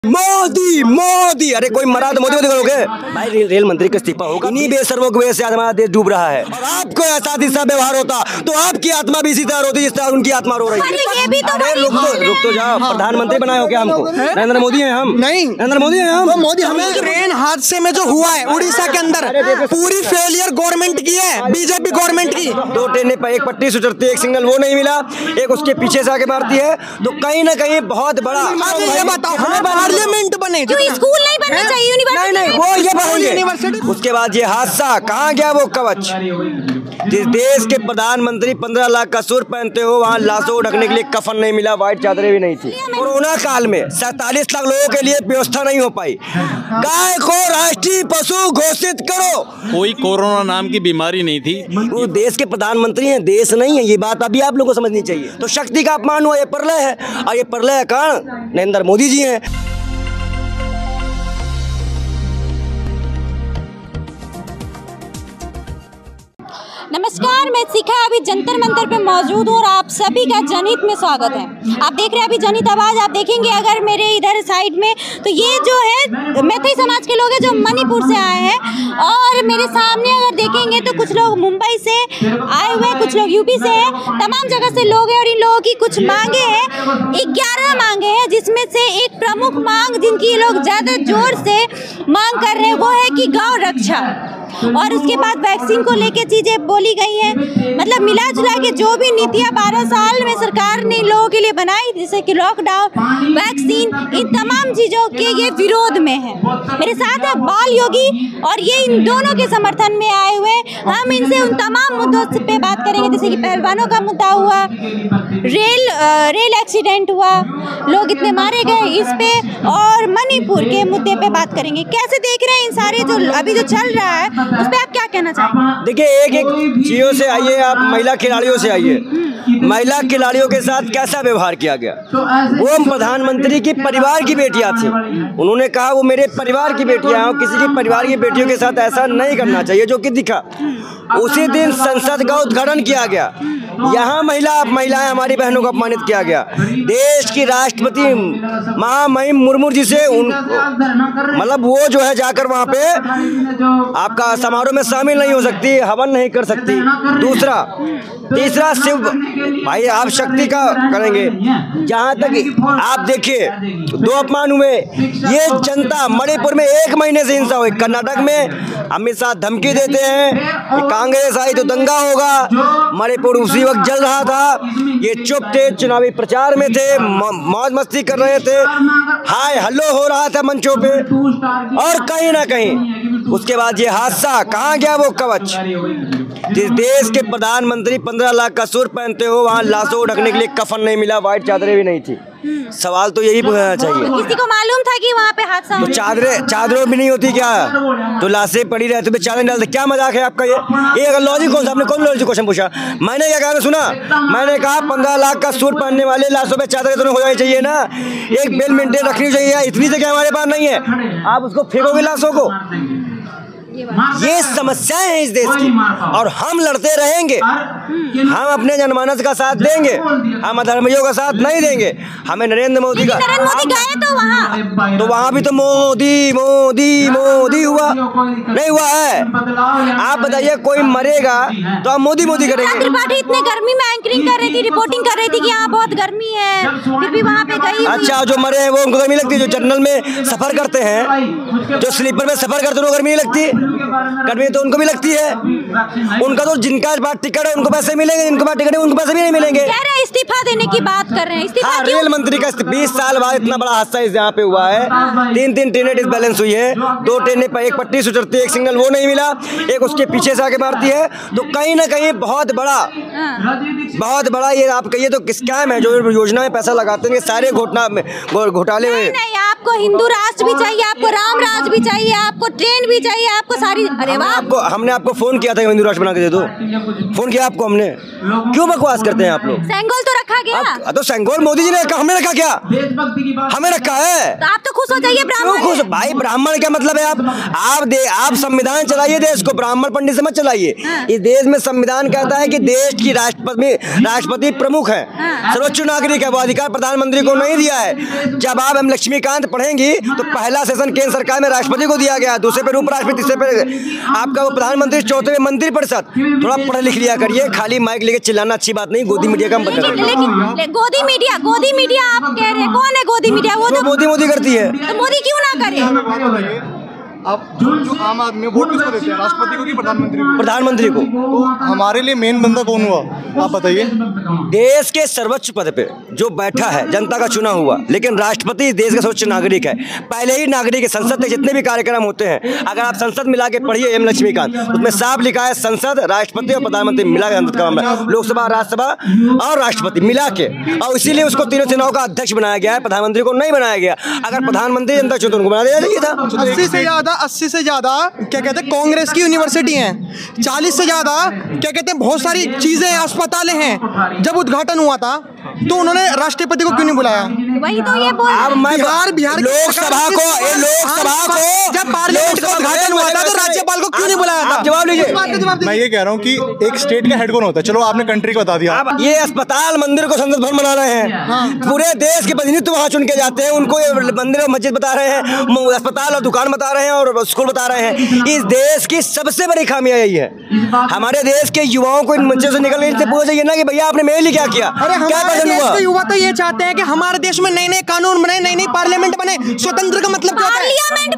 मोदी मोदी, अरे कोई मरा तो मोदी मोदी करोगे भाई। रेल मंत्री का इस्तीफा होगा, इन्हीं बेसर्वों की वजह से आज हमारा देश डूब रहा है। और आपको ऐसा दिशा व्यवहार होता तो आपकी आत्मा भी इसी तरह होती जिस तरह उनकी आत्मा रो रही है। अरे रुक तो जाओ, प्रधानमंत्री बनाए हो क्या हमको? नरेंद्र मोदी है हम? नहीं, नरेंद्र मोदी है हम। मोदी हमें ट्रेन हादसे में जो हुआ है उड़ीसा के अंदर, पूरी फेलियर गवर्नमेंट की है, बीजेपी गवर्नमेंट की। 2 ट्रेनें एक पट्टी से उतरती है, एक सिग्नल वो नहीं मिला, एक उसके पीछे से आके मारती है, तो कहीं ना कहीं बहुत बड़ा। ये बताओ, पार्लियामेंट बने, स्कूल नहीं बनना चाहिए, यूनिवर्सिटी नहीं वो ये बनेंगे। उसके बाद ये हादसा कहाँ गया वो कवच? जिस देश के प्रधानमंत्री 15 लाख का सूट पहनते हो, वहाँ लाशों को ढकने के लिए कफन नहीं मिला, व्हाइट चादरें भी नहीं थी। कोरोना काल में 47 लाख लोगों के लिए व्यवस्था नहीं हो पाई। गाय को राष्ट्रीय पशु घोषित करो। कोई कोरोना नाम की बीमारी नहीं थी। वो देश के प्रधानमंत्री हैं, देश नहीं है। ये बात अभी आप लोगों को समझनी चाहिए। तो शक्ति का अपमान हुआ, ये प्रलय है, और ये प्रलय का कारण नरेंद्र मोदी जी हैं। नमस्कार, मैं शिखा अभी जंतर मंतर पे मौजूद हूँ और आप सभी का जनहित में स्वागत है। आप देख रहे हैं अभी जनहित आवाज। आप देखेंगे अगर मेरे इधर साइड में, तो ये जो है मैथिली समाज के लोग हैं जो मणिपुर से आए हैं, और मेरे सामने अगर देखेंगे तो कुछ लोग मुंबई से आए हुए हैं, कुछ लोग यूपी से हैं, तमाम जगह से लोग हैं। और इन लोगों की कुछ मांगे हैं, 11 मांगे हैं, जिसमें से एक प्रमुख मांग जिनकी ये लोग ज्यादा जोर से मांग कर रहे हैं वो है कि गौ रक्षा, और उसके बाद वैक्सीन को लेके चीजें बोली गई हैं। मतलब मिला जुला के जो भी नीतियां 12 साल में सरकार ने लोगों के लिए बनाई, जैसे कि लॉकडाउन, वैक्सीन, इन तमाम चीजों के ये विरोध में है। मेरे साथ है बाल योगी, और ये इन दोनों के समर्थन में आए हुए। हम इनसे उन तमाम मुद्दों पे बात करेंगे, जैसे कि पहलवानों का मुद्दा हुआ, रेल एक्सीडेंट हुआ, लोग इतने मारे गए इस पे, और मणिपुर के मुद्दे पे बात करेंगे। कैसे देख रहे हैं इन सारे जो अभी जो चल रहा है, उस पे आप क्या कहना चाहेंगे? देखिए, एक चीजों से आइए, आप महिला खिलाड़ियों से आइए। महिला खिलाड़ियों के साथ कैसा व्यवहार किया गया? वो प्रधानमंत्री की परिवार की बेटियां थी, उन्होंने कहा वो मेरे परिवार की बेटियां हैं, किसी के परिवार की बेटियों के साथ ऐसा नहीं करना चाहिए, जो कि दिखा। उसी दिन संसद का उद्घाटन किया गया, यहाँ महिलाएं हमारी बहनों को अपमानित किया गया। देश की राष्ट्रपति महामहिम मुर्मू जी से मतलब वो जो है जाकर वहाँ पे आपका समारोह में शामिल नहीं हो सकती, हवन नहीं कर सकती। तीसरा शिव भाई, आप शक्ति का करेंगे। जहाँ तक आप देखिए 2 अपमान हुए। ये जनता मणिपुर में 1 महीने से हिंसा हुई। कर्नाटक में अमित शाह धमकी देते हैं कि कांग्रेस आई तो दंगा होगा। मणिपुर उसी वक्त जल रहा था, ये चुप थे, चुनावी प्रचार में थे, मौज मस्ती कर रहे थे, हाय हल्लो हो रहा था मंचों पे। और कहीं ना कहीं उसके बाद ये हादसा कहाँ गया वो कवच? जिस देश के प्रधानमंत्री 15 लाख का सूट पहनते हो, वहाँ लाशों को ढकने के लिए कफन नहीं मिला, व्हाइट चादरें भी नहीं थी। सवाल तो यही पूछना चाहिए। किसी को मालूम था कि वहाँ पे हादसा तो चादरों भी नहीं होती क्या? तो लाशें पड़ी रहती, चादर डालते, क्या मजाक है आपका? ये अगर लॉजिक कौन सा? आपने कौन लॉजिक क्वेश्चन पूछा? मैंने क्या कहा सुना? मैंने कहा 15 लाख का सूट पहनने वाले लाशों पे चादरें तो हो जानी चाहिए ना, एक बेल मेंटेन रखनी चाहिए। इतनी जगह हमारे पास नहीं है, आप उसको फेंकोगे लाशों को? ये समस्याएं हैं इस देश की, और हम लड़ते रहेंगे। हम अपने जनमानस का साथ देंगे, हम अधर्मियों का साथ नहीं देंगे। हमें नरेंद्र मोदी का, गए तो वहाँ भी तो मोदी मोदी मोदी हुआ नहीं हुआ है। आप बताइए, कोई मरेगा तो आप मोदी मोदी करेंगे। त्रिपाठी इतने गर्मी में एंकरिंग कर रही थी, रिपोर्टिंग कर रही थी कि यहाँ बहुत गर्मी है, फिर भी वहाँ पे गई। अच्छा, जो मरे हैं वो उनको गर्मी लगती है? जो जनरल में सफर करते हैं, जो स्लीपर में सफर करते हैं, उनको गर्मी नहीं लगती? गर्मी तो उनको भी लगती है। उनका तो जिनका टिकट है उनको पैसे मिलेंगे, जिनको टिकट है उनको पैसे भी नहीं मिलेंगे। कह रहे हैं इस्तीफा देने की बात कर रहे हैं। इस्तीफा क्यों? रेल मंत्री का 20 साल बाद इतना बड़ा हादसा इस यहाँ पे हुआ है। 3 ट्रेनें डिसबैलेंस हुई है, 2 ट्रेनें एक पट्टी से उतरती है, एक सिग्नल वो नहीं मिला, एक उसके पीछे से आके मारती है। तो कहीं ना कहीं बहुत बड़ा ये आप कहिए तो स्कैम है, जो योजना में पैसा लगाते हैं, सारे घोटाले हुए। आपको हिंदू राष्ट्र भी चाहिए, आपको राम राज भी चाहिए, आपको ट्रेन भी चाहिए, आपको सारी। अरे वाह, हमने आपको फोन किया था हिंदू राष्ट्र बना के दे दो, फोन किया आपको हमने। क्यों बकवास करते हैं आप लोग? सेंगोल तो रखा गया। तो सेंगोल मोदी जी ने रखा, हमने रखा क्या? हमें रखा है। तो आप तो खुश हो जाइए। ब्राह्मण खुश भाई, ब्राह्मण क्या मतलब है? आप संविधान चलाइए देश को, ब्राह्मण पंडित से मत चलाइए। इस देश में संविधान कहता है कि देश की राष्ट्रपति प्रमुख है, सर्वोच्च नागरिक है, वो अधिकार प्रधानमंत्री को नहीं दिया है। जब आप लक्ष्मीकांत पढ़ेंगी तो पहला सेशन केंद्र सरकार में राष्ट्रपति को दिया गया, दूसरे पे उपराष्ट्रपति, तीसरे पे आपका वो प्रधानमंत्री, चौथे पे मंत्रिपरिषद। थोड़ा पढ़ लिख लिया करिए, खाली माइक लेके चिल्लाना अच्छी बात नहीं। गोदी मीडिया का हम बंद करेंगे। लेकिन गोदी मीडिया आप कह रहे हैं, कौन है गोदी मीडिया? वो तो मोदी करती है। तो मोदी क्यों ना करे? अब जो आम आदमी वोट किसको देते हैं, राष्ट्रपति को कि प्रधानमंत्री को? प्रधानमंत्री को। तो हमारे लिए मेन बंदा कौन हुआ, आप बताइए? देश के सर्वोच्च पद पे जो बैठा है, जनता का चुना हुआ, लेकिन राष्ट्रपति देश का सर्वोच्च नागरिक है। पहले ही नागरिक है। संसद के जितने भी कार्यक्रम होते हैं, अगर आप संसद मिला के पढ़िए एम लक्ष्मीकांत, उसमें साफ लिखा है संसद, राष्ट्रपति और प्रधानमंत्री मिला के संसद का मामला, लोकसभा, राज्यसभा और राष्ट्रपति मिला के, और इसीलिए उसको तीनों सेनाओं का अध्यक्ष बनाया गया है, प्रधानमंत्री को नहीं बनाया गया। अगर प्रधानमंत्री जनता चुनाव उनको बना दिया चाहिए था। 80 से ज्यादा क्या कहते हैं कांग्रेस की यूनिवर्सिटी हैं, 40 से ज्यादा क्या कहते हैं बहुत सारी चीजें हैं, अस्पताल हैं। जब उद्घाटन हुआ था तो उन्होंने राष्ट्रपति को क्यों नहीं बुलाया? वही तो ये बोल अब मैं बिहार लोकसभा को जब पार्लियामेंट का उद्घाटन हुआ था तो राज्यपाल को क्यों नहीं बुलाया था? जवाब लीजिए। मैं ये कह रहा हूँ कि एक स्टेट का हेड कौन होता है? चलो आपने कंट्री को बता दिया। ये अस्पताल मंदिर को संसद भवन बना रहे हैं। पूरे देश के प्रतिनिधित्व वहाँ चुन के जाते हैं, उनको ये मंदिर और मस्जिद बता रहे हैं, अस्पताल और दुकान बता रहे हैं और स्कूल बता रहे हैं। इस देश की सबसे बड़ी खामियां यही है। हमारे देश के युवाओं को इन मंचों से निकलने से पूछा चाहिए ना कि भैया आपने मेरे लिए क्या किया, क्या पसंद हुआ? युवा तो ये चाहते हैं कि हमारे देश में नए नए कानून बने, नई नई पार्लियामेंट बने। स्वतंत्र का मतलब क्या होता है?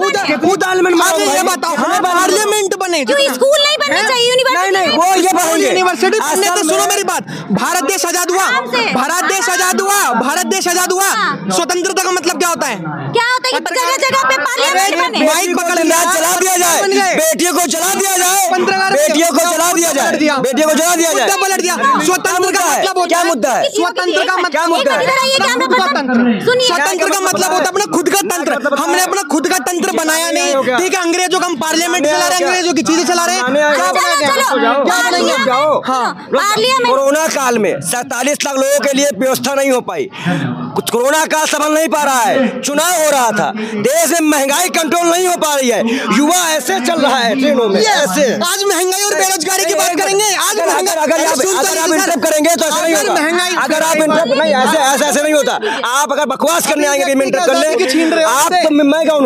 ये बताओ, पार्लियामेंट बने। स्कूल नहीं बनना चाहिए, यूनिवर्सिटी? वो ये बढ़ेंगे। यूनिवर्सिटी बनने तो सुनो मेरी बात, भारत देश आजाद हुआ, भारत देश आजाद हुआ, भारत देश आजाद हुआ। स्वतंत्रता का मतलब क्या होता है? क्या होता है कि जगह जगह पे पार्लियामेंट बने? माइक पकड़ चला दिया जाए, बेटियों को जला दिया जाए, बेटियों को जला दिया जाए, बेटियों को जला दिया जाए। पलट दिया। स्वतंत्र का मतलब क्या मुद्दा है? स्वतंत्र का क्या मुद्दा है? स्वतंत्र का मतलब होता है अपना खुद का तंत्र। हमने अपना खुद का तंत्र बनाया नहीं, ठीक है? अंग्रेजों का हम पार्लियामेंट चला रहे हैं, अंग्रेजों की चीजें चला रहे हैं। कोरोना काल में 47 लाख लोगों के लिए व्यवस्था नहीं हो पाई। कुछ कोरोना काल संभल नहीं पा रहा है, चुनाव हो रहा था, देश में महंगाई कंट्रोल नहीं हो पा रही है, युवा ऐसे चल रहा है ट्रेनों में ऐसे। आज महंगाई और बेरोजगारी की बात करेंगे। आज अगर आप इंटरप्ट करेंगे तो ऐसा नहीं होगा। अगर आप इंटरप्ट नहीं, ऐसे नहीं होता। आप अगर बकवास करने आएंगे कि मैं इंटरप्ट कर ले, आप तो मैं कौन हूँ?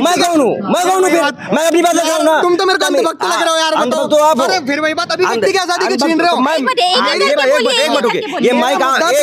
फिर मैं अपनी बात कर ना। तुम तो मेरे को अंधभक्त लग रहे हो यार। अंधभक्त तो आप अरे फिर वही बात, अभी व्यक्ति की आजादी की छीन रहे हो। एक मिनट रुकिए, ये माइक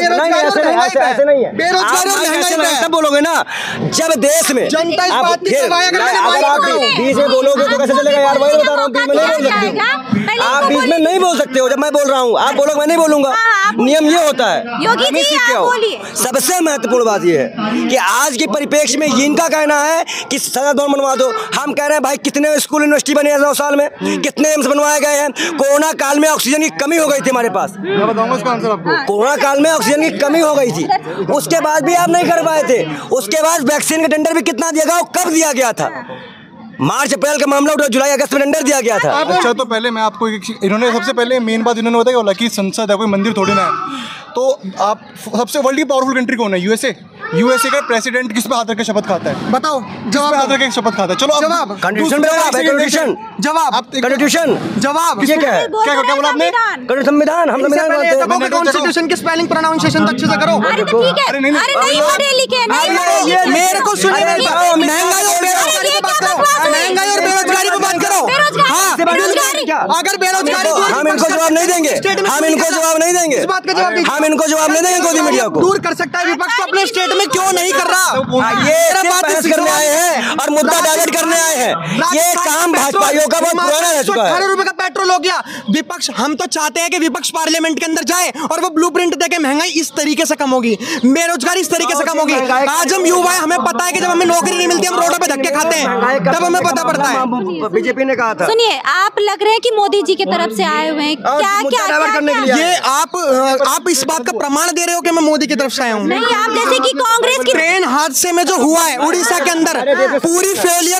ऐसे नहीं है। बेरोजगारी और महंगाई तब बोलोगे ना जब देश में जनता इस बात की सफाई अगर अगर आप बीच में बोलोगे तो कैसे चलेगा यार? वही बता रहा हूँ, बीच में नहीं बोल सकते। आप बीच में नहीं बोल सकते हो। जब मैं बोल रहा हूँ आप बोलोगे, मैं नहीं बोलूंगा। नियम ये होता है। योगी जी आप बोलिए। सबसे महत्वपूर्ण बात ये है कि आज के परिप्रेक्ष्य में इनका कहना है कि सजा दौड़ बनवा दो। हम कह रहे हैं भाई कितने स्कूल यूनिवर्सिटी बने हैं 9 साल में, कितने एम्स बनवाए गए हैं। कोरोना काल में ऑक्सीजन की कमी हो गई थी हमारे पास। मैं बताऊंगा इसका आंसर आपको। कोरोना काल में ऑक्सीजन की कमी हो गई थी, उसके बाद भी आप नहीं कर पाए थे। उसके बाद वैक्सीन का टेंडर भी कितना दिया गया, वो कब दिया गया था? मार्च अप्रैल का मामला उठा, जुलाई अगस्त में टेंडर दिया गया था। अच्छा तो पहले मैं आपको इन्होंने सबसे पहले मेन बात इन्होंने बताया बोला कि संसद है, कोई मंदिर थोड़ी ना है। तो आप सबसे वर्ल्ड की पावरफुल कंट्री कौन है? यूएसए का प्रेसिडेंट किस पे हाथ रख के शपथ खाता है? बताओ जवाब, हाथ रख के शपथ खाता है। चलो जवाब, कॉन्स्टिट्यूशन जवाब, कॉन्स्टिट्यूशन जवाब। ये क्या है? क्या बोला आपने? संविधान, हम संविधान मानते हैं। कॉन्स्टिट्यूशन की स्पेलिंग प्रोनाउंसिएशन अच्छे से करो। अरे तो ठीक है, अरे नहीं पढ़े लिखे, नहीं पढ़े लिखे। मेरे को सुनिए, महंगाई और बेरोजगारी पे बात करो, महंगाई और बेरोजगारी पे बात करो। हाँ, अगर बेरोजगारी हम इनको जवाब नहीं देंगे, हम इनको जवाब नहीं देंगे, इस बात का जवाब दीजिए। हम इनको जवाब नहीं देंगे। गोदी मीडिया को दूर कर सकता है विपक्ष, तो अपने स्टेट में क्यों नहीं कर रहा? ये बहस करने आए हैं और मुद्दा डाइवर्ट करने आए हैं। ये काम भाजपाइयों का बहुत पुराना रह चुका है। 18 रुपए का पेट्रोल हो गया। विपक्ष, हम तो चाहते हैं कि विपक्ष पार्लियामेंट के अंदर जाए और वो ब्लूप्रिंट देके महंगाई इस तरीके से कम होगी, बेरोजगारी इस तरीके से कम होगी। आज हम युवा है, हमें पता है कि जब हमें नौकरी नहीं मिलती हम रोडों पे धक्के खाते हैं, तब हमें पता पड़ता है। बीजेपी ने कहा था। सुनिए, आप लग रहे हैं कि मोदी जी की तरफ से आए हुए हैं। क्या ये आप इस बात का प्रमाण दे रहे हो कि मैं मोदी की तरफ से आया हूँ? नहीं, आप जैसे कि कांग्रेस की ट्रेन हादसे में जो हुआ है उड़ीसा के अंदर, पूरी फेलियर गवर्नमेंट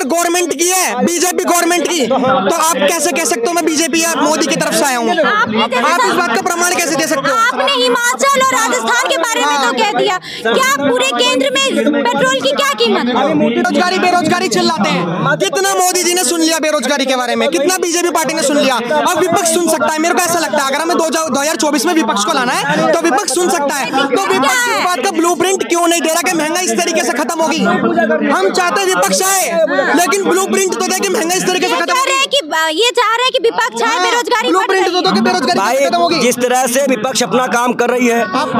गवर्नमेंट की है, बीजेपी गवर्नमेंट की, तो आप कैसे कह सकते हो मैं बीजेपी या मोदी की तरफ से आया हूँ? आप इस बात का प्रमाण कैसे दे सकते हो? आपने हिमाचल और राजस्थान के बारे में तो कह दिया, क्या पूरे केंद्र में पेट्रोल की क्या कीमत है? बेरोजगारी बेरोजगारी चिल्लाते हैं, कितना मोदी जी ने सुन लिया बेरोजगारी के बारे में, कितना बीजेपी पार्टी ने सुन लिया, अब विपक्ष सुन सकता है। मेरे को ऐसा लगता है अगर हमें 2024 में विपक्ष को लाना है तो विपक्ष सुन सकता है। तो विपक्ष इस बात का ब्लूप्रिंट क्यों नहीं दे रहा कि महंगाई इस तरीके से खत्म होगी? हम चाहते हैं विपक्ष आए, लेकिन ब्लूप्रिंट तो दे कि महंगाई इस तरीके से खत्म होगी। ये चाह रहे हैं कि विपक्ष आए, बेरोजगारी ब्लूप्रिंट तो दो कि बेरोजगारी खत्म होगी। जिस तरह से विपक्ष अपना काम कर रही है,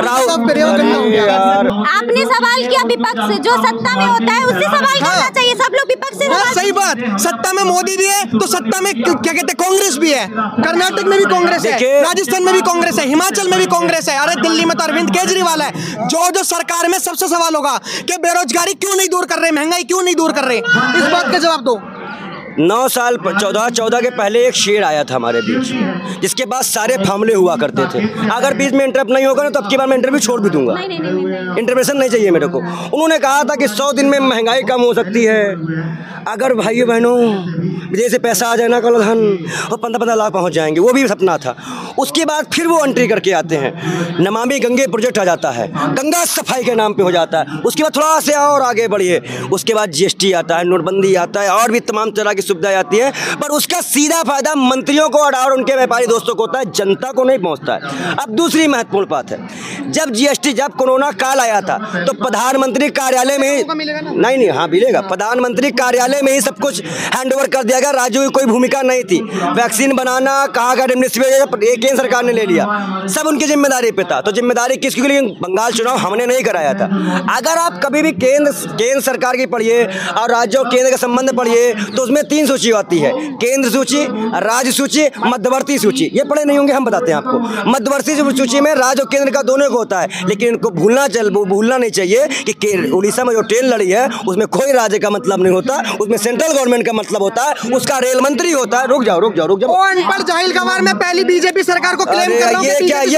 आपने सवाल किया विपक्ष से, जो सत्ता में होता है उससे सवाल करना चाहिए, सब लोग विपक्ष से सवाल। सही बात, सत्ता में मोदी भी है तो सत्ता में क्या कहते हैं कांग्रेस भी है, कर्नाटक में भी कांग्रेस है, राजस्थान में भी कांग्रेस है, हिमाचल में भी कांग्रेस है, अरे दिल्ली में तो अरविंद केजरीवाल है। जो सरकार में सबसे सवाल होगा कि बेरोजगारी क्यों नहीं दूर कर रहे, महंगाई क्यों नहीं दूर कर रहे, इस बात का जवाब दो। 9 साल 14 के पहले एक शेर आया था हमारे बीच, जिसके बाद सारे फामले हुआ करते थे। अगर बीच में इंटरप्ट नहीं होगा ना तो अब की बार मैं इंटरव्यू छोड़ भी दूंगा, इंटरवेंशन नहीं चाहिए मेरे को। उन्होंने कहा था कि 100 दिन में महंगाई कम हो सकती है अगर भाइयों बहनों विदेश से पैसा आ जाए ना कल धन और 15-15 लाख पहुंच जाएंगे, वो भी सपना था। उसके बाद फिर वो एंट्री करके आते हैं, नमामि गंगे प्रोजेक्ट आ जाता है, गंगा सफाई के नाम पे हो जाता है। उसके बाद थोड़ा से और आगे बढ़िए, उसके बाद GST आता है, नोटबंदी आता है और भी तमाम तरह की सुविधाएं आती है, पर उसका सीधा फायदा मंत्रियों को और उनके व्यापारी दोस्तों को होता है, जनता को नहीं पहुंचता है। अब दूसरी महत्वपूर्ण बात है, जब GST जब कोरोना काल आया था तो प्रधानमंत्री कार्यालय में नहीं हाँ मिलेगा, प्रधानमंत्री कार्यालय में ही सब कुछ हैंडओवर कर दिया गया, राज्यों की कोई भूमिका नहीं थी। वैक्सीन बनाना कहाँ का केंद्र सरकार ने ले लिया, सब उनकी जिम्मेदारी पे था। तो जिम्मेदारी किसकी लिए? बंगाल चुनाव हमने नहीं कराया था। अगर आप कभी भी केंद्र सरकार की पढ़िए और राज्यों केंद्र का संबंध पढ़िए तो उसमें 3 सूची आती है, केंद्र सूची, राज्य सूची, मध्यवर्ती सूची। ये पढ़े नहीं होंगे, हम बताते हैं आपको। मध्यवर्ती सूची में राज्य और केंद्र का दोनों को होता है, लेकिन इनको भूलना नहीं चाहिए कि उड़ीसा में जो ट्रेन लड़ी है उसमें कोई राज्य का मतलब नहीं होता, उसमें सेंट्रल गवर्नमेंट का मतलब होता है, उसका रेल मंत्री होता है। रुक जाओ अनपढ़ जाहिल गवार में पहली बीजेपी सरकार को क्लेम कर रहा हूं।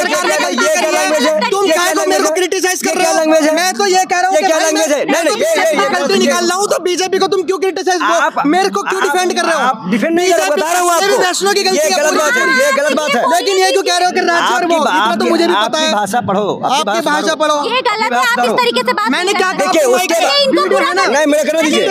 तुम क्या को मेरे को क्रिटिसाइज कर रहे हो? मैं तो ये कह रहा हूं कि क्या लैंग्वेज है? नहीं गलती निकाल रहा हूं तो बीजेपी को तुम क्यों क्रिटिसाइज मेरे को क्यों डिफेंड कर रहे हो? आप डिफेंड नहीं कर रहे, बता रहा हूं आपको, वैष्णो की गलती है, ये गलत बात है। लेकिन ये क्यों कह रहे हो कि राज्य और वो, इतना तो मुझे भी पता है। भाषा पढ़ो, आपकी भाषा पढ़ो, ये गलत है। आप इस तरीके से बात मैंने क्या नहीं, मेरे करना दीजिए,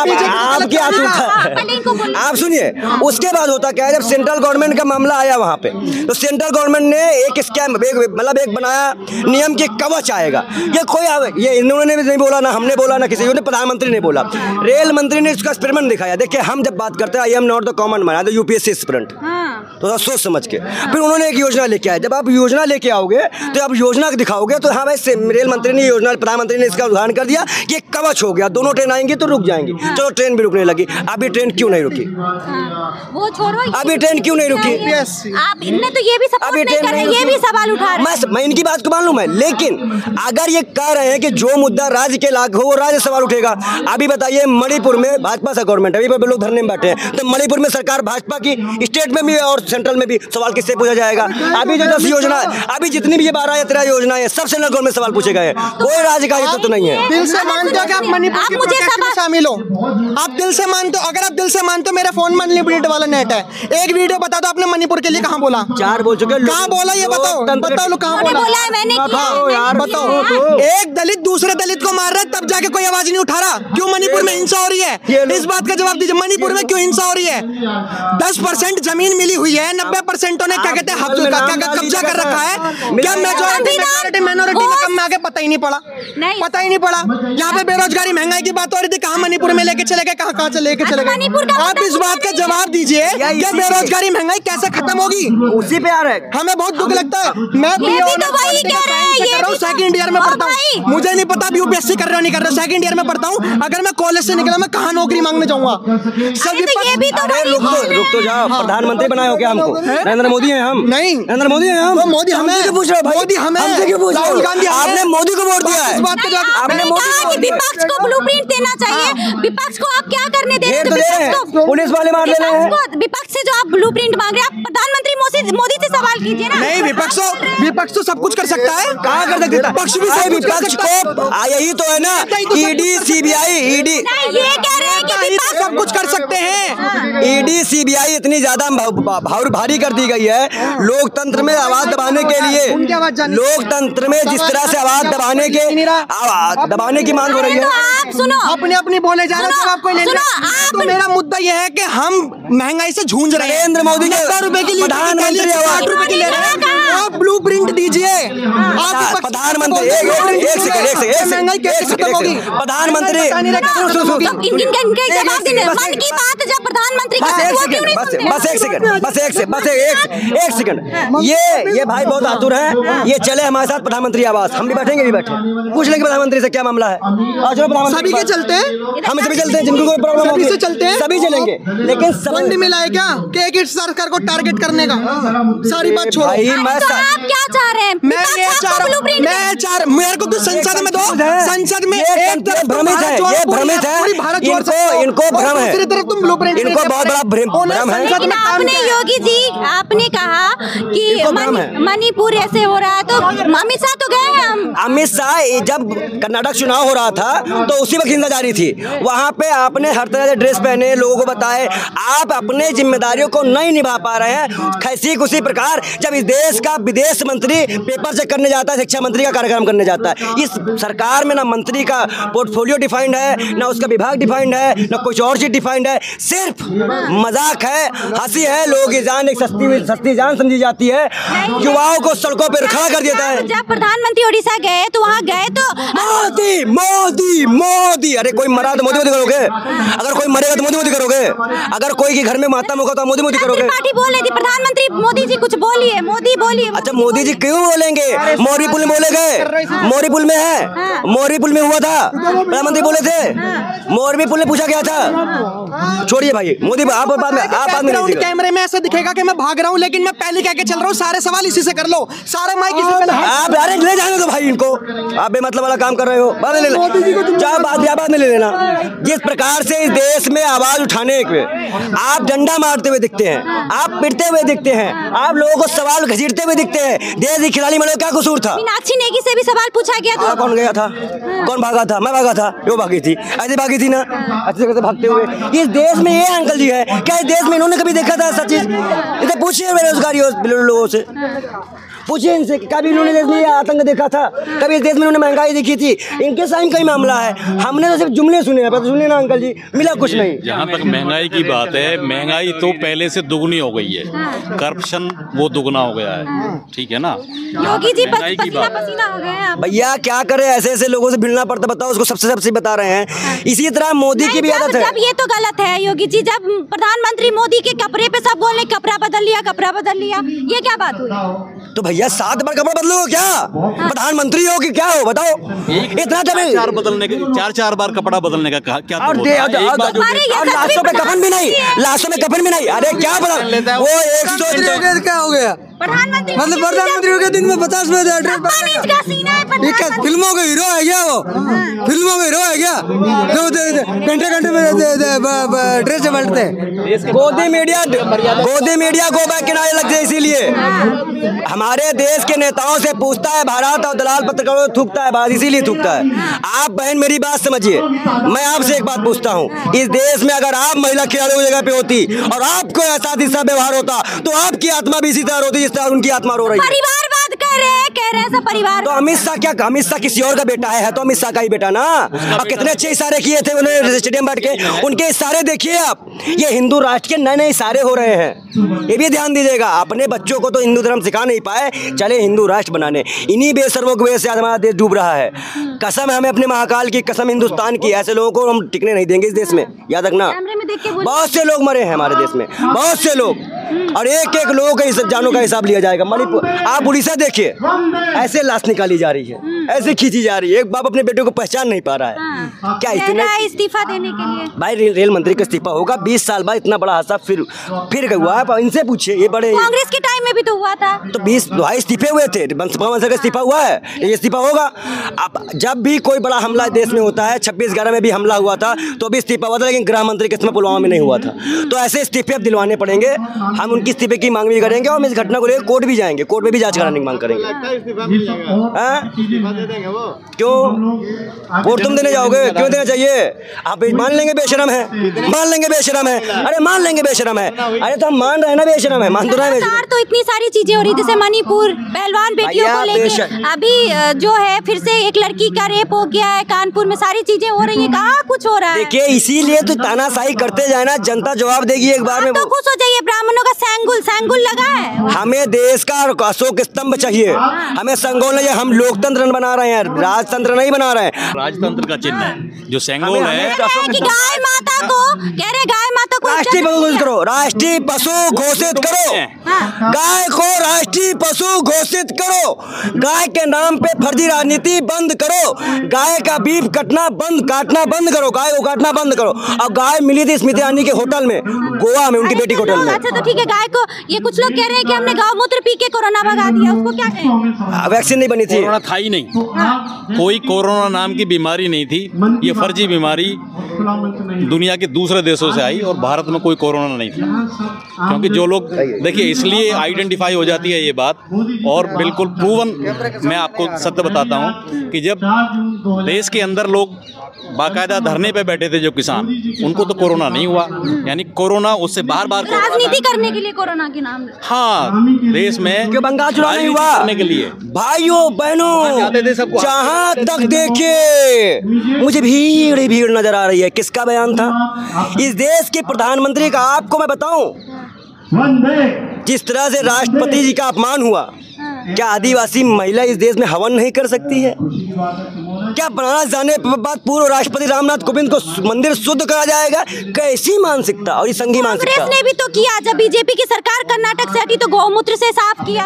आप सुनिए। उसके बाद होता क्या है, जब सेंट्रल गवर्नमेंट का मामला आया वहाँ पे, तो सेंट्रल गवर्नमेंट ने एक स्कैम मतलब एक बनाया नियम के कवच आएगा। ये इन्होंने भी नहीं बोला, ना हमने बोला, ना किसी ने, प्रधानमंत्री ने बोला, रेल मंत्री ने इसका एक्सपेरिमेंट दिखाया। देखिए हम जब बात करते हैं I am not the common man, the UPSC aspirant, तो सोच समझ के फिर उन्होंने एक योजना लेके आए। जब आप योजना लेके आओगे तो आप योजना दिखाओगे तो हाँ भाई रेल मंत्री ने योजना, प्रधानमंत्री ने इसका उदाहरण कर दिया कि एक कवच हो गया, दोनों ट्रेन आएंगी तो रुक जाएंगी। चलो ट्रेन भी रुकने लगी, अभी ट्रेन क्यों नहीं रुकी? वो छोड़ो, अभी ट्रेन क्यों नहीं रुकी? आप इनने तो ये भी सपोर्ट नहीं कर रहे, ये भी सवाल उठा रहे हैं। मैं इनकी बात को मान लूं मैं, लेकिन अगर ये कह रहे हैं कि जो मुद्दा राज्य के लागू हो वो राज्य सवाल उठेगा। अभी बताइए मणिपुर में भाजपा सा गवर्नमेंट है, अभी पर लोग धरने में बैठे हैं, तो मणिपुर में सरकार भाजपा की, स्टेट में भी और सेंट्रल में भी सवाल किससे पूछा जाएगा? अभी जो 10 योजना, अभी जितनी भी ये 12 या 13 योजना है, सब सेंट्रल गवर्नमेंट में सवाल पूछे गए, कोई राज्य का हित तो नहीं है। दिल से मानते हो कि आप मणिपुर के प्रोटेस्ट में शामिल हो? आप दिल से मानते हो? अगर आप दिल से मानते हो, मेरे फोन में अनलिमिटेड वाला नेट है, एक वीडियो बता दो आपने मणिपुर के लिए कहाँ बोला? 4 बोल चुके, कहाँ बोला ये बताओ, बताओ कहाँ बोला? बताओ, एक दलित दूसरे दलित को मार रहा है तब जाके कोई आवाज नहीं उठा रहा, क्यों मणिपुर में हिंसा हो रही है? इस बात का जवाब दीजिए, मणिपुर में क्यों हिंसा हो रही है? 10% जमीन मिली हुई है, 90% ने क्या कहते हैं कब्जा कर रखा है। क्या मेजॉरिटी माइनॉरिटी का कम में आगे पता ही नहीं पड़ा, पता ही नहीं पड़ा। यहाँ पे बेरोजगारी महंगाई की बात हो रही थी, कहाँ मणिपुर में लेके चले गए, कहाँ से लेके चले गए? आप इस बात का जवाब दीजिए कि बेरोजगारी महंगाई कैसे खत्म होगी? उसी पे आ रहा है। हमें बहुत दुख लगता है। मैं सेकंड ईयर में पढ़ता हूँ, मुझे नहीं पता UPSC कर रहे हो नहीं कर रहे, सेकंड ईयर में पढ़ता हूँ। अगर मैं कॉलेज से निकला मैं कहाँ नौकरी मांगने जाऊंगा? रुक तो जाओ, प्रधानमंत्री बनाए हो क्या हमको? नरेंद्र मोदी है हम? नहीं, नरेंद्र मोदी है हम। मोदी हमें क्यों पूछ रहे हो भाई? मोदी हमें, हमसे क्यों पूछ रहे हो? राहुल गांधी आपने मोदी को वोट दिया है। इस बात का जवाब आपने मोदी को विपक्ष को ब्लूप्रिंट देना चाहिए। विपक्ष को आप क्या करने दे रहे हैं? पुलिस वाले मार ले रहे हैं। विपक्ष से जो आप ब्लूप्रिंट मांग रहे हैं, आप प्रधानमंत्री मोदी से सवाल कीजिए ना। नहीं, विपक्ष तो सब कुछ कर सकता है। कहाँ कर सकता है? विपक्ष को यही तो है ना, ED CBI ED ये कह रहे हैं कि विपक्ष सब कुछ कर सकते हैं। ईडी सीबीआई इतनी ज्यादा भारी कर दी गई है लोकतंत्र में आवाज दबाने के लिए। लोकतंत्र में जिस तरह से आवाज दबाने की मांग हो रही है। आप सुनो, अपने अपनी बोले जा रहे हो, आपको तो मेरा मुद्दा यह है कि हम महंगाई से जूझ रहे हैं। नरेंद्र मोदी के ₹90 की प्रधानमंत्री 60 रुपए की ले रहे हैं। आप ब्लू प्रिंट दीजिए। प्रधानमंत्री एक सेकंड प्रधानमंत्री एक सेकंड ये भाई बहुत आतुर है। ये चले हमारे साथ प्रधानमंत्री आवास, हम भी बैठेंगे, भी बैठे पूछ लेंगे प्रधानमंत्री से क्या मामला है। सभी के चलते हैं, हम सभी चलते हैं, जिनको कोई प्रॉब्लम होगी चलते हैं, सभी चलेंगे। लेकिन फंड मिला है क्या कि एक सरकार को टारगेट करने का? सारी बात छोड़ो। आप क्या चाह रहे हैं? मेरे को तो संसद में दो, संसद में भ्रमित है, ये भ्रमित है, इनको भ्रम है, इनको बहुत बड़ा भ्रम है। लेकिन आपने योगी जी आपने कहा कि मणिपुर ऐसे हो रहा है, तो अमित शाह तो गए हैं। अमित शाह जब कर्नाटक चुनाव हो रहा था तो उसी वक्त हिंसा जारी थी, वहाँ पे आपने हर तरह से ड्रेस पहने, लोगों को बताए, आप अपने जिम्मेदारियों को नहीं निभा पा रहे हैं। कैसी उसी प्रकार जब इस देश का विदेश मंत्री पेपर चेक करने जाता है, शिक्षा मंत्री का कार्यक्रम करने जाता है। इस सरकार में ना मंत्री का पोर्टफोलियो डिफाइंड है, ना उसका विभाग डिफाइंड है, ना कुछ और चीज डिफाइंड है, सिर्फ मजाक है, हंसी है। लोगों की जान एक सस्ती जान समझी जाती है, युवाओं को सड़कों पर खड़ा कर देता है। जब प्रधानमंत्री उड़ीसा गए तो वहाँ गए तो मोदी मोदी मोदी, अरे कोई मरा तो मोदी मोदी करोगे, अगर कोई मरेगा तो मोदी मोदी करोगे, अगर कोई के घर में मातम होगा तो मोदी मोदी करोगे। पार्टी बोल रही थी प्रधानमंत्री मोदी जी कुछ बोलिए, मोदी बोलिए। अच्छा मोदी जी क्यों बोलेंगे? मोरी पुल में बोले गए, मोरी पुल में है, मोरी पुल में हुआ था, प्रधानमंत्री बोले थे, मोरबी पुल में पूछा गया था। छोड़िए भाई मोदी, आप बाद में कैमरे में ऐसा दिखेगा कि मैं भाग रहा हूँ, लेकिन मैं पहले कह के चल रहा हूँ, सारे सवाल इसी से कर लो, सारा माइक इसी पे आप अरे ले जाने दो भाई इनको, आप बेमतलब वाला काम कर रहे हो, बाद में ले लेना, बाद में ले लेना। जिस प्रकार से इस देश में आवाज उठाने के आप डंडा मारते हुए दिखते हैं, आप पिटते हुए दिखते हैं, आप लोगों को सवाल घसीटते हुए दिखते हैं। देश की खिलाड़ी में क्या कसूर था? मीनाक्षी नेगी से भी सवाल पूछा गया था। कौन गया था? कौन भागा था? मैं भागा था, वो भागी थी, ऐसे भागी थी ना, अच्छी जगह से भागते हुए। इस देश में ये अंकल जी है, क्या इस देश में इन्होंने कभी देखा था ऐसा चीज? इसे पूछिए बेरोजगारी लोगों से, पूछिए इनसे कभी इन्होंने देश में आतंक देखा था, कभी इस देश में इन्होंने महंगाई देखी थी? इनके साइन का ही मामला है, हमने तो सिर्फ जुमले सुने हैं, सुने ना अंकल जी, मिला कुछ नहीं। जहाँ तक महंगाई की बात है, महंगाई तो पहले से दुगनी हो गई है, करप्शन वो दुगना हो गया है, ठीक है ना। योगी जी पसीना पसीना हो गए हैं। भैया क्या करे, ऐसे ऐसे लोगों से मिलना पड़ता, बताओ उसको सबसे बता रहे हैं। इसी तरह मोदी की भी आदत है। जब ये तो गलत है योगी जी, जब प्रधानमंत्री मोदी के कपड़े पे सब बोले कपड़ा बदल लिया, कपड़ा बदल लिया, ये क्या बात हुई? तो भैया 7 बार कपड़ा बदलो क्या? प्रधानमंत्री हो कि क्या हो बताओ? इतना चार बार कपड़ा बदलने का कहा क्या? और लाशों में कफन भी नहीं, लाशों में कफन भी नहीं। अरे क्या बदल, वो 100 क्या हो गया? प्रधानमंत्री मतलब प्रधानमंत्री के दिन में 50 में फिल्मों का हीरो है क्या? वो फिल्मों का हीरो है क्या? घंटे में ड्रेस बदलते हैं। गोदी मीडिया गो बैक किनारे लग जाए, इसीलिए हमारे देश के नेताओं से पूछता है भारत और दलाल पत्रकारों थूकता है बात, इसीलिए थूकता है। आप बहन मेरी बात समझिए, मैं आपसे एक बात पूछता हूँ, इस देश में अगर आप महिला खिलाड़ियों की जगह पे होती और आपको ऐसा व्यवहार होता तो आपकी आत्मा भी इसी तरह होती जिस तरह उनकी आत्मा रो रही है। परिवारवाद कह रहे हैं सब परिवार। तो अमित शाह क्या, अमित शाह किसी और का बेटा है तो अमित शाह का ही बेटा ना। और कितने अच्छे इशारे किए थे उन्होंने स्टेडियम बैठ के, उनके इशारे देखिए आप। ये हिंदू राष्ट्र के नए नए इशारे हो रहे हैं, ये भी ध्यान दीजिएगा। अपने बच्चों को तो हिंदू धर्म सिखा नहीं पाए, चले हिंदू राष्ट्र बनाने। इन्हीं बेशर्मों की वजह से आज हमारा देश डूब रहा है। कसम है हमें अपने महाकाल की, कसम हिंदुस्तान की, ऐसे लोगों को हम टिकने नहीं देंगे इस देश में, याद रखना। बहुत से लोग मरे हैं हमारे देश में, बहुत से लोग, और एक एक लोगों के जानों का हिसाब लिया जाएगा। मणिपुर, आप उड़ीसा देखिए, ऐसे लाश निकाली जा रही है, ऐसे खींची जा रही है, एक बाप अपने बेटे को पहचान नहीं पा रहा है। क्या इतना इस्तीफा देने के लिए भाई रेल मंत्री का इस्तीफा होगा? 20 साल बाद इतना बड़ा हादसा फिर हुआ है। इनसे पूछिए, ये बड़े कांग्रेस के टाइम में भी तो हुआ था, तो 20 इस्तीफे हुए थे, का इस्तीफा हुआ है, ये इस्तीफा होगा। अब जब भी कोई बड़ा हमला देश में होता है, 26/11 में भी हमला हुआ था तो भी इस्तीफा हुआ था, लेकिन गृह मंत्री के समय पुलवामा में नहीं हुआ था। तो ऐसे इस्तीफे अब दिलवाने पड़ेंगे। हम उनकी इस्तीफे की मांग भी करेंगे और हम इस घटना को लेकर कोर्ट भी जाएंगे, कोर्ट में भी जांच कराने की मांग करेंगे। क्यों वोट तुम देने जाओगे? क्यों देना चाहिए? आप मान लेंगे बेशरम है, मान लेंगे बेशरम है, अरे मान लेंगे बेशरम है, अरे तो हम मान रहे हैं ना बेशरम है, मान तो रहे हैं। तो इतनी सारी चीजें हो रही जैसे मणिपुर पहलवान बेटियों को लेके अभी जो है फिर से एक लड़की का रेप हो गया है कानपुर में, सारी चीजें हो रही है, कहाँ कुछ हो रहा है? देखिए इसीलिए तो तानाशाही करते जाए ना, जनता जवाब देगी एक बार में। तो खुश हो जाइए, ब्राह्मणों का सैंगुल लगा है। हमें देश का अशोक स्तंभ चाहिए, हमें संगोल नहीं, हम लोकतंत्र बना रहे हैं, राजतंत्र नहीं बना रहे हैं। राजतंत्र का चिन्ह है जो सेंगोल है कि गाय माता को कह रहे, गाय माता को राष्ट्रीय पशु घोषित करो, राष्ट्रीय पशु घोषित करो, गाय को राष्ट्रीय पशु घोषित करो, गाय के नाम पे फर्जी राजनीति बंद करो, गाय का बीफ काटना बंद करो, गाय को काटना बंद करो। अब गाय मिली थी स्मृति ईरानी के होटल में, गोवा में, उनकी बेटी के होटल में। अच्छा तो ठीक है, गाय को ये कुछ लोग कह रहे हैं कि हमने गौमूत्र पी के कोरोना भगा दिया, उसको क्या कहें? वैक्सीन नहीं बनी थी, कोरोना था ही नहीं, कोई कोरोना नाम की बीमारी नहीं थी, ये फर्जी बीमारी दुनिया के दूसरे देशों से आई और भारत में कोई कोरोना नहीं था। क्योंकि जो लोग देखिए इसलिए आइडेंटिफाई हो जाती है ये बात, और बिल्कुल प्रूवन मैं आपको सत्य बताता हूँ कि जब देश के अंदर लोग बाकायदा धरने पे बैठे थे जो किसान, उनको तो कोरोना नहीं हुआ, यानी कोरोना उससे बार राजनीति करने के लिए कोरोना के नाम। हाँ, देश में क्यों बंगाल चुनाव नहीं हुआ करने के लिए? भाइयों बहनों जहाँ तक देखिए मुझे भीड़ नजर आ रही है। किसका बयान था? इस देश के प्रधानमंत्री का। आपको मैं बताऊं, जिस तरह से राष्ट्रपति जी का अपमान हुआ, क्या आदिवासी महिला इस देश में हवन नहीं कर सकती है? क्या बनारस जाने के बाद पूर्व राष्ट्रपति रामनाथ कोविंद को मंदिर शुद्ध करा जाएगा? कैसी मानसिकता और ये संघी मानसिकता। कांग्रेस ने भी तो किया, जब बीजेपी की सरकार कर्नाटक से हटी तो गौमूत्र से साफ किया।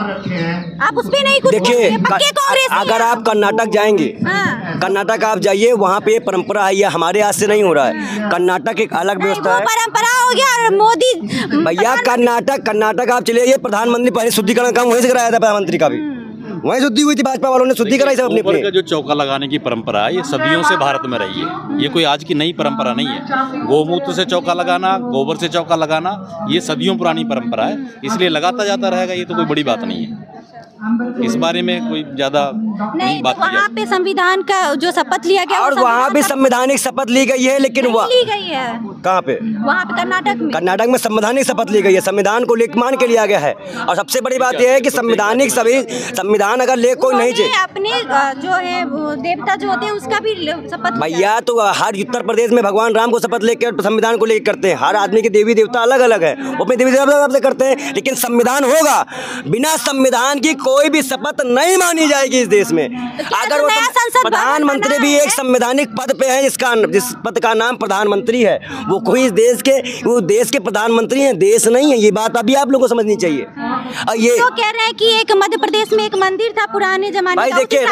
आप उस पे नहीं कुछ देखिए, कांग्रेस अगर आप कर्नाटक जाएंगे, कर्नाटक आप जाइए, वहाँ पे परंपरा है, ये हमारे हाथ से नहीं हो रहा है। कर्नाटक एक अलग व्यवस्था है, परंपरा हो गया। और मोदी भैया कर्नाटक आप चले जाइए, प्रधानमंत्री पहले शुद्धिकरण काम वहीं से कराया था, प्रधानमंत्री का भी वहीं शुद्धि हुई थी, भाजपा वालों ने शुद्धि कराई सब अपने ऊपर का जो चौका लगाने की परंपरा है, ये सदियों से भारत में रही है, ये कोई आज की नई परंपरा नहीं है। गोमूत्र से चौका लगाना, गोबर से चौका लगाना, ये सदियों पुरानी परंपरा है, इसलिए लगाता जाता रहेगा, ये तो कोई बड़ी बात नहीं है। इस बारे में कोई ज्यादा नहीं बात वहाँ पे संविधान का जो शपथ लिया गया, और वहाँ भी संवैधानिक शपथ ली गई है, लेकिन वहाँ ली गई है कहाँ पे? वहाँ पे कर्नाटक में संवैधानिक शपथ ली गई है, संविधान को लेकर मान के लिया गया है। और सबसे बड़ी बात यह है कि संवैधानिक संविधान अगर ले कोई नहीं चाहिए, अपने जो है देवता जो होते हैं उसका भी शपथ। भैया तो हर उत्तर प्रदेश में भगवान राम को शपथ लेकर संविधान को लेकर करते हैं, हर आदमी के देवी देवता अलग अलग है, वो अपने देवी देवता से करते हैं, लेकिन संविधान होगा, बिना संविधान की कोई भी शपथ नहीं मानी जाएगी इस देश में। अगर वो प्रधानमंत्री भी एक संवैधानिक पद पे है, जिस पद का नाम प्रधानमंत्री है, वो कोई वो देश के प्रधानमंत्री हैं, देश नहीं है। ये बात अभी आप लोगों को समझनी चाहिए। और ये तो कह रहे हैं कि एक मध्य प्रदेश में एक मंदिर था पुराने जमाने का, देखिए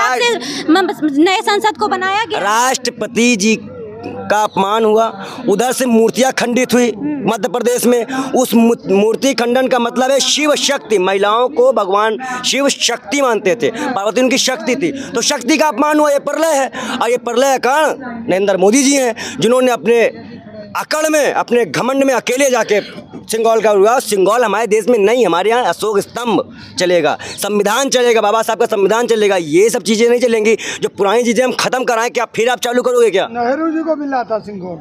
नए संसद को बनाया गया, राष्ट्रपति जी का अपमान हुआ, उधर से मूर्तियां खंडित हुई मध्य प्रदेश में। उस मूर्ति खंडन का मतलब है शिव शक्ति, महिलाओं को भगवान शिव शक्ति मानते थे, पार्वती उनकी शक्ति थी, तो शक्ति का अपमान हुआ। ये प्रलय है, और ये प्रलय का कारण नरेंद्र मोदी जी हैं, जिन्होंने अपने अकड़ में, अपने घमंड में अकेले जाके सिंगौल का हुआ। सिंगौल हमारे देश में नहीं, हमारे यहाँ अशोक स्तंभ चलेगा, संविधान चलेगा, बाबा साहब का संविधान चलेगा, ये सब चीज़ें नहीं चलेंगी। जो पुरानी चीज़ें हम खत्म कराएं, क्या फिर आप चालू करोगे क्या? नेहरू जी को मिला था सिंगौल,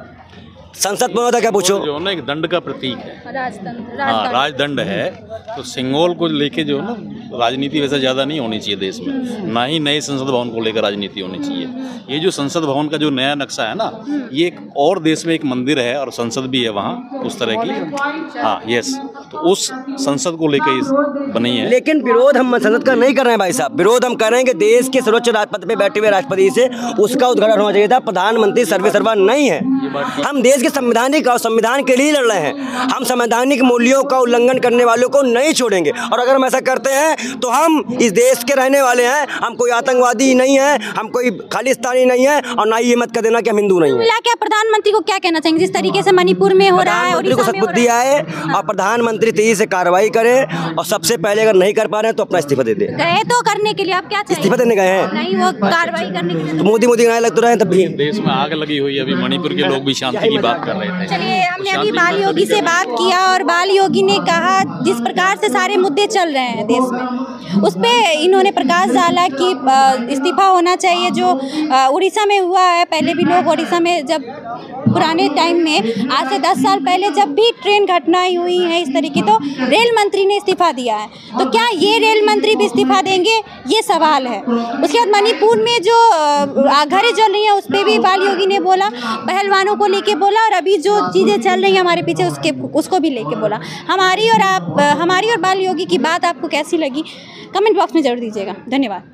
संसद बना था क्या? पूछो। जो ना एक दंड का प्रतीक है, हाँ राजदंड है, तो सिंगोल को लेके जो ना राजनीति वैसे ज़्यादा नहीं होनी चाहिए देश में, ना ही नए संसद भवन को लेकर राजनीति होनी चाहिए। ये जो संसद भवन का जो नया नक्शा है ना, ये एक और देश में एक मंदिर है और संसद भी है वहाँ उस तरह की, हाँ यस, तो उस संसद को लेकर बनी है। लेकिन विरोध हम संसद का नहीं कर रहे हैं भाई साहब, विरोध हम करेंगे देश के सर्वोच्च राजपद पे बैठे हुए राष्ट्रपति से, उसका उद्घाटन होना चाहिए था। प्रधानमंत्री सर्वेसर्वा नहीं है, हम देश के संवैधानिक और संविधान के लिए लड़ रहे हैं, हम संवैधानिक मूल्यों का उल्लंघन करने वालों को नहीं छोड़ेंगे। और अगर हम ऐसा करते हैं तो हम इस देश के रहने वाले हैं, हम कोई आतंकवादी नहीं है, हम कोई खालिस्तानी नहीं है, और ना ये मत कर देना कि हम हिंदू नहीं है। क्या प्रधानमंत्री को क्या कहना चाहेंगे जिस तरीके से मणिपुर में हो रहा है, प्रधानमंत्री को सद्बुद्धि आए और प्रधानमंत्री तेजी से कार्रवाई करे, और सबसे पहले अगर नहीं कर पा रहे हैं तो अपना इस्तीफा दे दे। गए तो करने के लिए आप क्या चाहिए? इस्तीफा देने गए हैं, नहीं वो कार्रवाई करने के लिए तो मोदी गाने लग तो रहे हैं तब भी। देश में आग लगी हुई है, अभी मणिपुर के लोग भी शांति की बात कर रहे थे। चलिए, हमने अभी बाल योगी से बात किया और बाल योगी ने कहा जिस प्रकार से सारे मुद्दे चल रहे हैं देश में, उस पर इन्होंने प्रकाश डाला कि इस्तीफा होना चाहिए। जो उड़ीसा में हुआ है, पहले भी लोग उड़ीसा में जब पुराने टाइम में आज से 10 साल पहले जब भी ट्रेन घटनाएं हुई हैं इस तरीके, तो रेल मंत्री ने इस्तीफा दिया है। तो क्या ये रेल मंत्री भी इस्तीफा देंगे, ये सवाल है। उसके बाद मणिपुर में जो घरें जल रही हैं उस पर भी बाल योगी ने बोला, पहलवानों को लेके बोला, और अभी जो चीज़ें चल रही हैं हमारे पीछे उसको भी लेके बोला। हमारी और बाल योगी की बात आपको कैसी लगी, कमेंट बॉक्स में जरूर दीजिएगा। धन्यवाद।